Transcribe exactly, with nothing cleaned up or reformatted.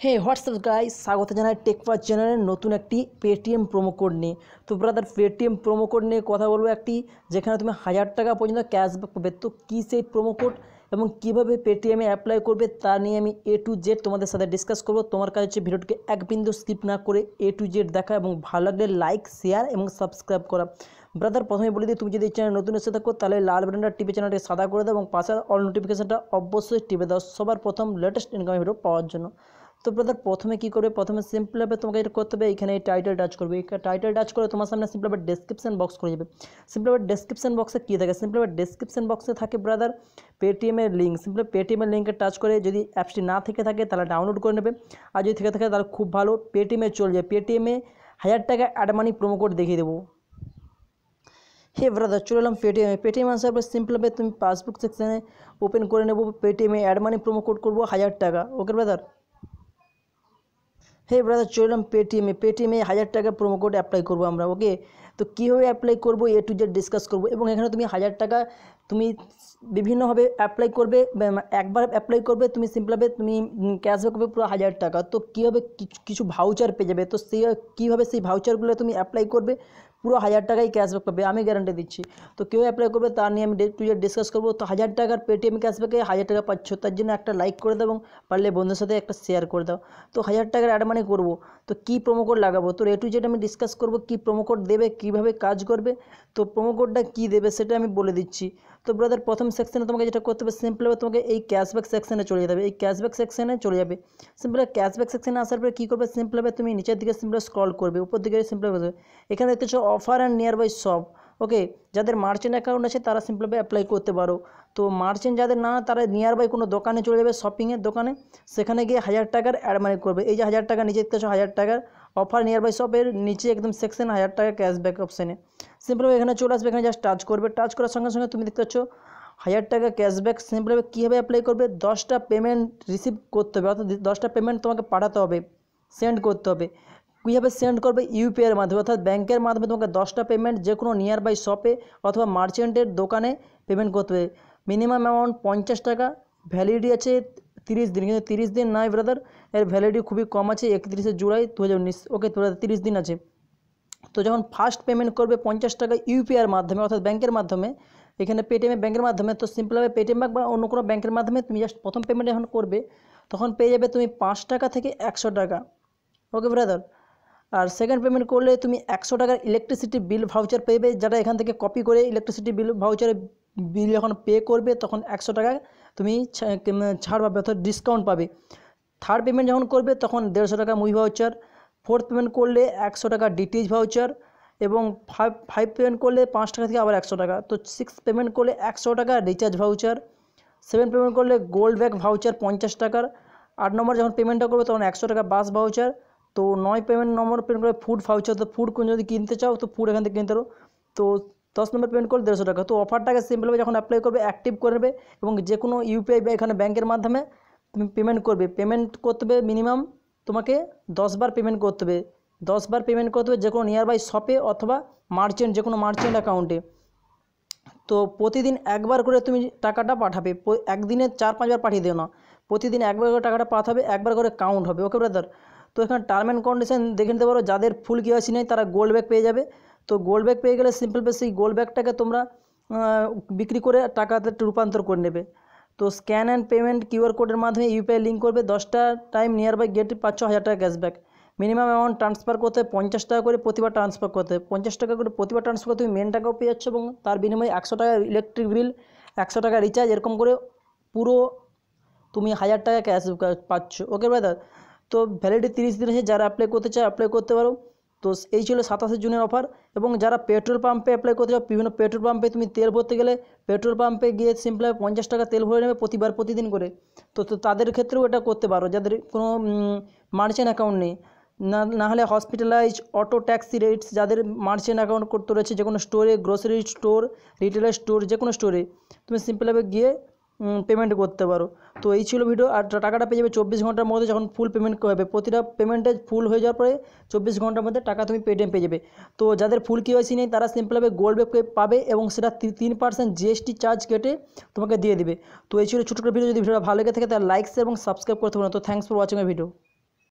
হে WhatsApp guys, স্বাগত জানাই টেকপাস চ্যানেলের নতুন একটি পেটিএম প্রোমো কোড নিয়ে। তো ব্রাদার, পেটিএম প্রোমো কোড নিয়ে কথা বলবো একটি, যেখানে তুমি হাজার টাকা পর্যন্ত ক্যাশব্যাক পাবে। তো কী সেই প্রোমো কোড এবং কীভাবে পেটিএমে অ্যাপ্লাই করবে তা নিয়ে আমি এ টু জেড তোমাদের সাথে ডিসকাস করবো। তোমার কাছে হচ্ছে ভিডিওটিকে এক বিন্দু স্কিপ না করে এ টু জেড দেখা এবং ভালো লাগলে লাইক, শেয়ার এবং সাবস্ক্রাইব করা। ব্রাদার, প্রথমে বলে দিই, তুমি যদি এই চ্যানেল নতুন এসে থাকো তাহলে লাল বাটনটা টিপে চ্যানেলটি সাদা করে দাও এবং পাশে অল নোটিফিকেশনটা অবশ্যই টিপে দাও সবার প্রথম লেটেস্ট ইনকাম ভিডিও পাওয়ার জন্য। তো ব্রাদার, প্রথমে কী করবে, প্রথমে সিম্পলভাবে তোমাকে এটা করতে হবে, এখানে এই টাইটেল টাচ করবে। এই টাইটেল টাচ করে তোমার সামনে সিম্পলভাবে ডেসক্রিপশন বক্স করে যাবে। সিম্পলভাবে ডেসক্রিপশন বক্সে কী থাকে, সিম্পলভাবে ডেসক্রিপশন বক্সে থাকে ব্রাদার পেটিএমের লিঙ্ক। সিম্পলি পেটিএমের লিঙ্কে টাচ করে যদি অ্যাপসটি না থেকে থাকে তাহলে ডাউনলোড করে নেবে, আর যদি থেকে থাকে তাহলে খুব ভালো, পেটিএমে চলে যায়। পেটিএমে হাজার টাকা অ্যাড মানি প্রোমো কোড দেখিয়ে দেবো। হে ব্রাদার, চলে এলাম পেটিএমে। পেটিএম আসার পর সিম্পলভাবে তুমি পাসবুক সেকশানে ওপেন করে নেবো। পেটিএমে অ্যাড মানি প্রোমো কোড করবো হাজার টাকা। ওকে ব্রাদার, হে ব্রাদার, চলে এলাম পেটিএমে। পেটিএমে হাজার টাকা প্রোমো কোড অ্যাপ্লাই করবো আমরা। ওকে, তো কীভাবে অ্যাপ্লাই করবো এ টু জেড ডিসকাস করবো। এবং এখানে তুমি হাজার টাকা তুমি বিভিন্নভাবে অ্যাপ্লাই করবে। একবার অ্যাপ্লাই করবে তুমি সিম্পলভাবে তুমি ক্যাশব্যাক পাবে পুরো হাজার টাকা। তো কীভাবে কিছু ভাউচার পেয়ে যাবে, তো সেই কীভাবে সেই ভাউচারগুলো তুমি অ্যাপ্লাই করবে, পুরো হাজার টাকাই ক্যাশব্যাক পাবে, আমি গ্যারান্টি দিচ্ছি। তো কেউ অ্যাপ্লাই করবে তার নিয়ে আমি ডে টু ডে ডিসকাস করবো। তো হাজার টাকার পেটিএম ক্যাশব্যাকে হাজার টাকা পাচ্ছ, তার জন্য একটা লাইক করে দাও এবং পারলে বন্ধুর সাথে একটা শেয়ার করে দাও। তো হাজার টাকার অ্যাড মানি করবো, তো কী প্রোমো কোড লাগাবো, তো এ টু জেড আমি ডিসকাস করবো। কী প্রোমো কোড দেবে, কীভাবে কাজ করবে, তো প্রোমো কোডটা কী দেবে সেটা আমি বলে দিচ্ছি। তো ব্রাদার, প্রথম সেকশনে তোমাকে যেটা করতে হবে, সিম্পলভাবে তোমাকে এই ক্যাশব্যাক সেকশনে চলে যেতে হবে। এই ক্যাশব্যাক সেকশনে চলে যাবে। সিম্পলভাবে ক্যাশব্যাক সেকশনে আসার পরে কী করবে, সিম্পলভাবে তুমি নিচের দিকে সিম্পলভাবে স্ক্রল করবে, উপর দিকে সিম্পলভাবে এখানে দেখতেছো offer and nearby shop. Okay, যাদের মার্চেন্ট অ্যাকাউন্ট আছে তারা সিম্পলভাবে অ্যাপ্লাই করতে পারো। তো মার্চেন্ট যাদের না, তারা নিয়ার বাই কোনো দোকানে চলে যাবে, শপিংয়ের দোকানে, সেখানে গিয়ে হাজার টাকার অ্যাড মানি করবে। এই যে হাজার টাকা নিচে দেখতেছো হাজার টাকার অফার নিয়ার বাই শপের নিচে একদম সেকশন হাজার টাকা ক্যাশব্যাক অপশানে সিম্পলভাবে এখানে চলে আসবে। এখানে জাস্ট টাচ করবে, টাচ করার সঙ্গে সঙ্গে তুমি দেখতে পাচ্ছ হাজার টাকা ক্যাশব্যাক। সিম্পলভাবে কীভাবে অ্যাপ্লাই করবে, দশটা পেমেন্ট রিসিভ করতে হবে, অর্থাৎ দশটা পেমেন্ট তোমাকে পাঠাতে হবে, সেন্ড করতে হবে। কীভাবে সেন্ড করবে, ইউপিআইয়ের মাধ্যমে, অর্থাৎ ব্যাংকের মাধ্যমে তোমাকে দশটা পেমেন্ট যে কোনো নিয়ার বাই শপে অথবা মার্চেন্টের দোকানে পেমেন্ট করতে হবে। মিনিমাম অ্যামাউন্ট পঞ্চাশ টাকা, ভ্যালিডিটি আছে তিরিশ দিন, কিন্তু তিরিশ দিন নয় ব্রাদার, এর ভ্যালিডিটি খুবই কম আছে, একত্রিশে জুলাই দু হাজার উনিশ। ওকে, তিরিশ দিন আছে। তো যখন ফার্স্ট পেমেন্ট করবে পঞ্চাশ টাকা ইউপিআইয়ের মাধ্যমে অর্থাৎ ব্যাংকের মাধ্যমে, এখানে পেটিএমে ব্যাংকের মাধ্যমে, তো সিম্পলভাবে পেটিএম ব্যাংক বা অন্য কোনো ব্যাংকের মাধ্যমে তুমি জাস্ট প্রথম পেমেন্ট যখন করবে তখন পেয়ে যাবে তুমি পাঁচ টাকা থেকে একশো টাকা। ওকে ব্রাদার, আর সেকেন্ড পেমেন্ট করলে তুমি একশো টাকার ইলেকট্রিসিটি বিল ভাউচার পেবে, যেটা এখান থেকে কপি করে ইলেকট্রিসিটি বিল ভাউচারে বিল যখন পে করবে তখন একশো টাকা তুমি ছাড় পাবে, অর্থাৎ ডিসকাউন্ট পাবে। থার্ড পেমেন্ট যখন করবে তখন দেড়শো টাকা মুভি ভাউচার। ফোর্থ পেমেন্ট করলে একশো টাকা ডিটিএইচ ভাউচার এবং ফাইভ ফাইভ পেমেন্ট করলে পাঁচ টাকা থেকে আবার একশো টাকা। তো সিক্স পেমেন্ট করলে একশো টাকা রিচার্জ ভাউচার। সেভেন পেমেন্ট করলে গোল্ড ব্যাগ ভাউচার পঞ্চাশ টাকার। আট নম্বর যখন পেমেন্টটা করবে তখন একশো টাকা বাস ভাউচার। তো নয় পেমেন্ট নম্বর পেমেন্ট করে ফুড ভাউচার, তো ফুড যদি কিনতে চাও তো ফুড এখান থেকে কিনতে পারো। তো দশ নম্বর পেমেন্ট করলে দেড়শো টাকা। তো অফারটাকে সিম্পলভাবে যখন অ্যাপ্লাই করবে অ্যাক্টিভ করবে এবং যে কোনো ইউপিআই বা এখানে ব্যাংকের মাধ্যমে তুমি পেমেন্ট করবে। পেমেন্ট করতে হবে মিনিমাম তোমাকে দশবার পেমেন্ট করতে হবে, দশবার পেমেন্ট করতে হবে যে কোনো নিয়ার বাই শপে অথবা মার্চেন্ট, যে কোনো মার্চেন্ট অ্যাকাউন্টে। তো প্রতিদিন একবার করে তুমি টাকাটা পাঠাবে, একদিনে চার পাঁচবার পাঠিয়ে দিও না, প্রতিদিন একবার করে টাকাটা পাঠাবে, একবার করে কাউন্ট হবে। ওকে ব্রাদার, তো এখানে টার্ম অ্যান্ড কন্ডিশন দেখে নিতে পারো। যাদের ফুল কেওয়াইসি নেই তারা গোল্ড ব্যাগ পেয়ে যাবে। তো গোল্ড ব্যাগ পেয়ে গেলে সিম্পলভাবে সেই গোল্ড ব্যাগটাকে তোমরা বিক্রি করে টাকাতে রূপান্তর করে নেবে। তো স্ক্যান অ্যান্ড পেমেন্ট কিউআর কোডের মাধ্যমে ইউপিআই লিঙ্ক করবে, দশটা টাইম নিয়ার বাই গেট পাচ্ছ হাজার টাকা ক্যাশব্যাক। মিনিমাম অ্যামাউন্ট ট্রান্সফার করতে পঞ্চাশ টাকা করে প্রতিবার ট্রান্সফার করতে পঞ্চাশ টাকা করে প্রতিবার ট্রান্সফার করে তুমি মেন টাকাও পেয়ে যাচ্ছ এবং তার বিনিময়ে একশো টাকা ইলেকট্রিক বিল, একশো টাকা রিচার্জ, এরকম করে পুরো তুমি হাজার টাকা ক্যাশ পাচ্ছ। ওকে ব্রাদার, তো ভ্যালিডিটি তিরিশ দিন আছে, যারা অ্যাপ্লাই করতে চায় অ্যাপ্লাই করতে পারো। তো এই ছিল সাতাশে জুনের অফার। এবং যারা পেট্রোল পাম্পে অ্যাপ্লাই করতে চাও, বিভিন্ন পেট্রোল পাম্পে তুমি তেল ভরতে গেলে পেট্রোল পাম্পে গিয়ে সিম্পলভাবে পঞ্চাশ টাকা তেল ভরে নেবে প্রতিবার প্রতিদিন করে। তো তো তাদের ক্ষেত্রেও এটা করতে পারো, যাদের কোনো মার্চেন্ট অ্যাকাউন্ট নেই, না না হলে হসপিটালাইজ, অটো ট্যাক্সি রেটস, যাদের মার্চেন্ট অ্যাকাউন্ট করতে রয়েছে যে কোনো স্টোরে, গ্রোসারি স্টোর, রিটেলার স্টোর, যে কোনো স্টোরে তুমি সিম্পলভাবে গিয়ে পেমেন্ট করতে পারো। তো এই ছিল ভিডিও। আর টাকাটা পেয়ে যাবে চব্বিশ ঘন্টার মধ্যে যখন ফুল পেমেন্ট হবে। প্রতিটা পেমেন্টে ফুল হয়ে যাওয়ার পরে চব্বিশ ঘন্টার মধ্যে টাকা তুমি পেটিএম পেয়ে যাবে। তো যাদের ফুল কেওয়াইসি নেই তারা সিম্পলভাবে গোল্ড ব্যাগ পাবে এবং সেটা তিন পার্সেন্ট জিএসটি চার্জ কেটে তোমাকে দিয়ে দেবে। তো এই ছিল ছোটো ভিডিও। যদি ভিডিওটা ভালো লেগে থাকে তাহলে লাইক, শেয়ার এবং সাবস্ক্রাইব করতে পারো। তো thanks for watching a video.